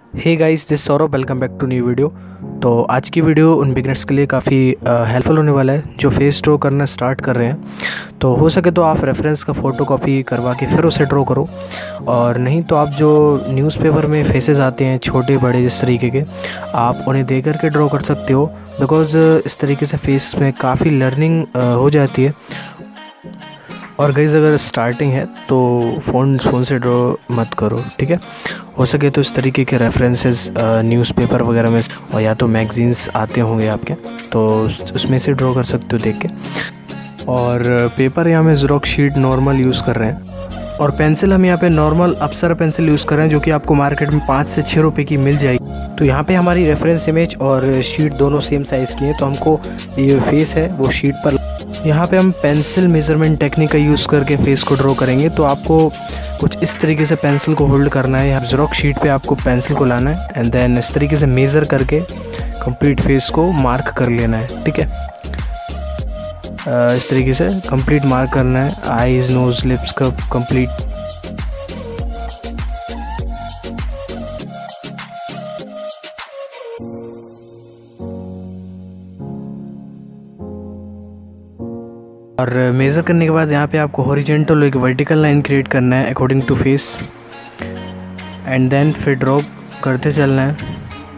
Hey guys, this Saurabh, welcome back to new video. तो आज की वीडियो उन बिगनर्स के लिए काफ़ी हेल्पफुल होने वाला है जो फेस ड्रॉ करना स्टार्ट कर रहे हैं। तो हो सके तो आप रेफरेंस का फ़ोटो कॉपी करवा के फिर उसे ड्रॉ करो, और नहीं तो आप जो न्यूज़पेपर में फेसेस आते हैं छोटे बड़े जिस तरीके के, आप उन्हें दे करके ड्रॉ कर सकते हो। बिकॉज़ इस तरीके से फेस में काफ़ी लर्निंग हो जाती है। और गाइस, अगर स्टार्टिंग है तो फ़ोन से ड्रॉ मत करो, ठीक है। हो सके तो इस तरीके के रेफरेंसेस न्यूज़पेपर वगैरह में, और या तो मैगजीन्स आते होंगे आपके, तो उसमें से ड्रॉ कर सकते हो देख के। और पेपर यहाँ में ज़ेरॉक्स शीट नॉर्मल यूज़ कर रहे हैं, और पेंसिल हम यहाँ पे नॉर्मल अप्सरा पेंसिल यूज़ कर रहे हैं जो कि आपको मार्केट में 5 से 6 रुपये की मिल जाएगी। तो यहाँ पे हमारी रेफरेंस इमेज और शीट दोनों सेम साइज़ की हैं, तो हमको ये फेस है वो शीट पर, यहाँ पे हम पेंसिल मेज़रमेंट टेक्निक का यूज़ करके फेस को ड्रॉ करेंगे। तो आपको कुछ इस तरीके से पेंसिल को होल्ड करना है, यहाँ ज़ेरॉक्स शीट पे आपको पेंसिल को लाना है एंड देन इस तरीके से मेज़र करके कंप्लीट फेस को मार्क कर लेना है, ठीक है। इस तरीके से कंप्लीट मार्क करना है, आईज़, नोज़, लिप्स का कंप्लीट। और मेज़र करने के बाद यहाँ पे आपको हॉरिजॉन्टल एक वर्टिकल लाइन क्रिएट करना है according to face, and then फिर ड्रॉ करते चलना है।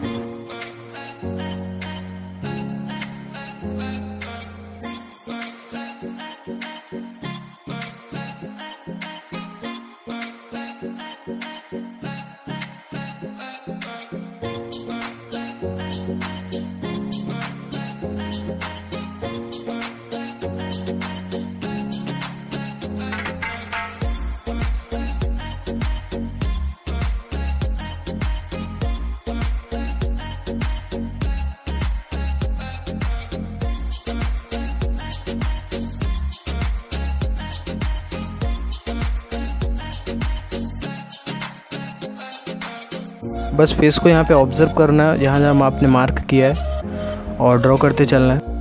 बस फेस को यहाँ पे ऑब्जर्व करना है जहाँ जहाँ आपने मार्क किया है, और ड्रॉ करते चलना है।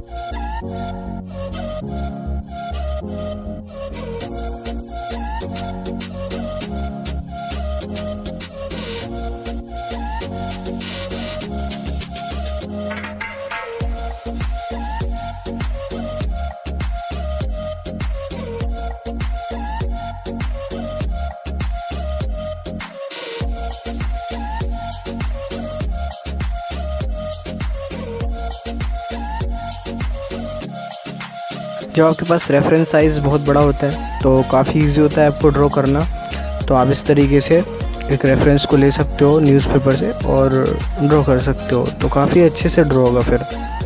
जब आपके पास रेफरेंस साइज़ बहुत बड़ा होता है तो काफ़ी इजी होता है आपको ड्रॉ करना। तो आप इस तरीके से एक रेफरेंस को ले सकते हो न्यूज़पेपर से और ड्रॉ कर सकते हो, तो काफ़ी अच्छे से ड्रॉ होगा फिर।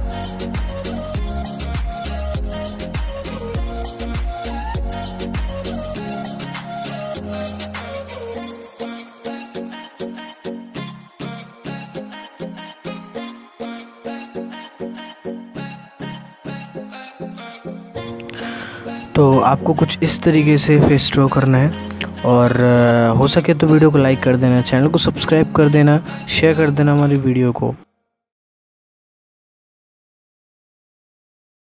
तो आपको कुछ इस तरीके से फेस ड्रॉ करना है, और हो सके तो वीडियो को लाइक कर देना, चैनल को सब्सक्राइब कर देना, शेयर कर देना हमारी वीडियो को।